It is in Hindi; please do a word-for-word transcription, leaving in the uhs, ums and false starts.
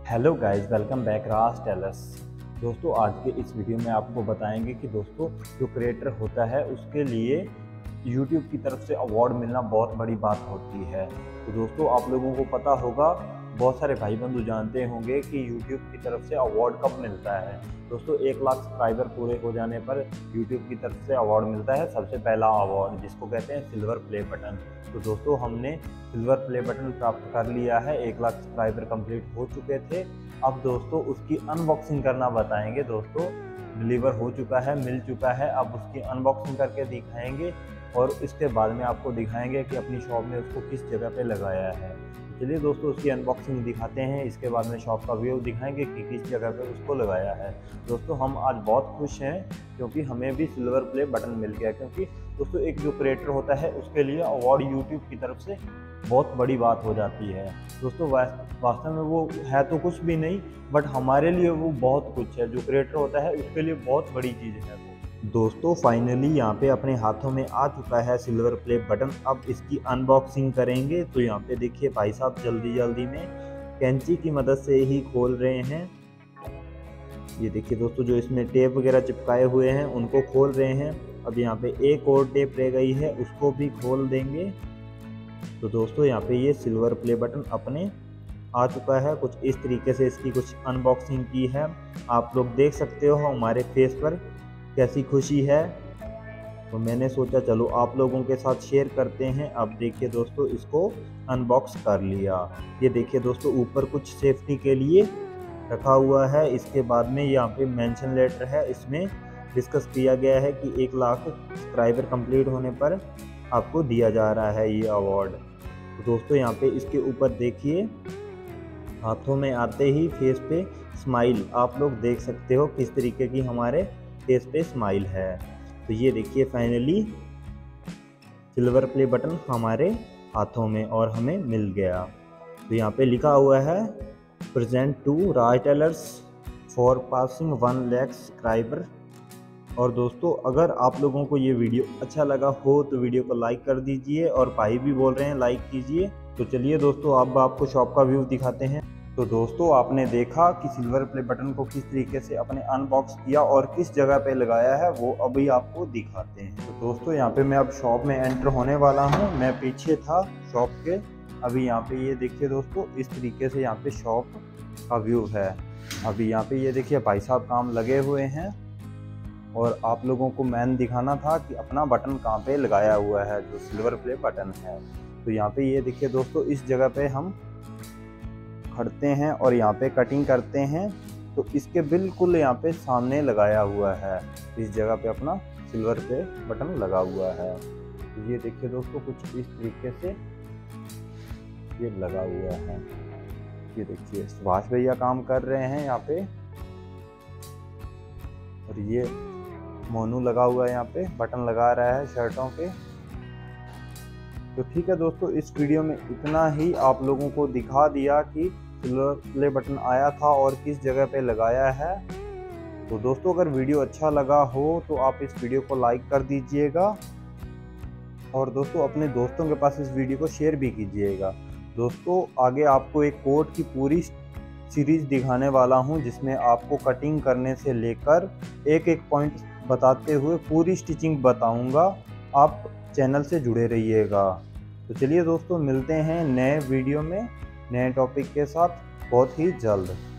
Hello guys, welcome back Raj tailors. दोस्तों, आज के इस वीडियो में आपको बताएंगे कि दोस्तों जो क्रिएटर होता है उसके लिए यूट्यूब की तरफ से अवार्ड मिलना बहुत बड़ी बात होती है। तो दोस्तों, आप लोगों को पता होगा, बहुत सारे भाई बंधु जानते होंगे कि यूट्यूब की तरफ से अवार्ड कब मिलता है। दोस्तों, एक लाख सब्सक्राइबर पूरे हो जाने पर यूट्यूब की तरफ से अवार्ड मिलता है, सबसे पहला अवार्ड जिसको कहते हैं सिल्वर प्ले बटन। तो दोस्तों, हमने सिल्वर प्ले बटन प्राप्त कर लिया है, एक लाख सब्सक्राइबर कंप्लीट हो चुके थे। अब दोस्तों उसकी अनबॉक्सिंग करना बताएंगे। दोस्तों, डिलीवर हो चुका है, मिल चुका है, अब उसकी अनबॉक्सिंग करके दिखाएंगे और इसके बाद में आपको दिखाएंगे कि अपनी शॉप में उसको किस जगह पे लगाया है। चलिए दोस्तों, उसकी अनबॉक्सिंग दिखाते हैं, इसके बाद में शॉप का व्यू दिखाएंगे कि किस जगह पे उसको लगाया है। दोस्तों, हम आज बहुत खुश हैं क्योंकि हमें भी सिल्वर प्ले बटन मिल गया, क्योंकि दोस्तों एक जो क्रिएटर होता है उसके लिए अवार्ड यूट्यूब की तरफ से बहुत बड़ी बात हो जाती है। दोस्तों, वास्तव में वो है तो कुछ भी नहीं, बट हमारे लिए वो बहुत कुछ है। जो क्रिएटर होता है उसके लिए बहुत बड़ी चीज़ है वो। दोस्तों, फाइनली यहाँ पे अपने हाथों में आ चुका है सिल्वर प्ले बटन। अब इसकी अनबॉक्सिंग करेंगे। तो यहाँ पे देखिए भाई साहब जल्दी जल्दी में कैंची की मदद से ही खोल रहे हैं। ये देखिए दोस्तों, जो इसमें टेप वगैरह चिपकाए हुए हैं उनको खोल रहे हैं। अब यहाँ पे एक और टेप रह गई है, उसको भी खोल देंगे। तो दोस्तों, यहाँ पे ये सिल्वर प्ले बटन अपने आ चुका है। कुछ इस तरीके से इसकी कुछ अनबॉक्सिंग की है, आप लोग देख सकते हो हमारे फेस पर कैसी खुशी है। तो मैंने सोचा चलो आप लोगों के साथ शेयर करते हैं। अब देखिए दोस्तों, इसको अनबॉक्स कर लिया। ये देखिए दोस्तों, ऊपर कुछ सेफ्टी के लिए रखा हुआ है। इसके बाद में यहाँ पे मेंशन लेटर है, इसमें डिस्कस किया गया है कि एक लाख सब्सक्राइबर कंप्लीट होने पर आपको दिया जा रहा है ये अवार्ड। तो दोस्तों, यहाँ पे इसके ऊपर देखिए, हाथों में आते ही फेस पे स्माइल आप लोग देख सकते हो किस तरीके की हमारे फेस पे स्माइल है। तो ये देखिए फाइनली सिल्वर प्ले बटन हमारे हाथों में और हमें मिल गया। तो यहाँ पे लिखा हुआ है present to Raj tailors for passing one lakh subscriber. और दोस्तों, अगर आप लोगों को ये वीडियो अच्छा लगा हो तो वीडियो को लाइक कर दीजिए, और भाई भी बोल रहे हैं लाइक कीजिए। तो चलिए दोस्तों, अब आपको शॉप का व्यू दिखाते हैं। तो दोस्तों, आपने देखा कि सिल्वर प्ले बटन को किस तरीके से अपने अनबॉक्स किया और किस जगह पे लगाया है, वो अभी आपको दिखाते हैं। तो दोस्तों, यहाँ पे मैं अब शॉप में एंटर होने वाला हूँ। मैं पीछे था शॉप के। अभी यहाँ पे ये देखिए दोस्तों, इस तरीके से यहाँ पे शॉप का व्यू है। अभी यहाँ पे ये देखिए भाई साहब काम लगे हुए हैं, और आप लोगों को मैंने दिखाना था कि अपना बटन कहाँ पे लगाया हुआ है, जो सिल्वर प्ले बटन है। तो यहाँ पे ये देखिए दोस्तों, इस जगह पे हम खड़ते हैं और यहाँ पे कटिंग करते हैं। तो इसके बिल्कुल यहाँ पे सामने लगाया हुआ है, इस जगह पे अपना सिल्वर प्ले बटन लगा हुआ है। तो ये देखिए दोस्तों, कुछ इस तरीके से ये लगा हुआ है। ये देखिए सुभाष भैया काम कर रहे हैं यहाँ पे, और ये मोनू लगा हुआ है यहाँ पे, बटन लगा रहा है शर्टों के। तो ठीक है दोस्तों, इस वीडियो में इतना ही आप लोगों को दिखा दिया कि सिल्वर प्ले बटन आया था और किस जगह पे लगाया है। तो दोस्तों, अगर वीडियो अच्छा लगा हो तो आप इस वीडियो को लाइक कर दीजिएगा, और दोस्तों अपने दोस्तों के पास इस वीडियो को शेयर भी कीजिएगा। दोस्तों, आगे आपको एक कोट की पूरी सीरीज दिखाने वाला हूं, जिसमें आपको कटिंग करने से लेकर एक एक पॉइंट बताते हुए पूरी स्टिचिंग बताऊंगा। आप चैनल से जुड़े रहिएगा। तो चलिए दोस्तों, मिलते हैं नए वीडियो में नए टॉपिक के साथ बहुत ही जल्द।